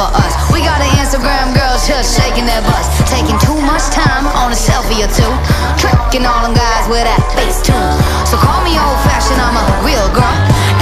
for us. We got an Instagram girls just shaking their butts, taking too much time on a selfie or two, tricking all them guys with that face tune. So call me old-fashioned, I'm a real girl.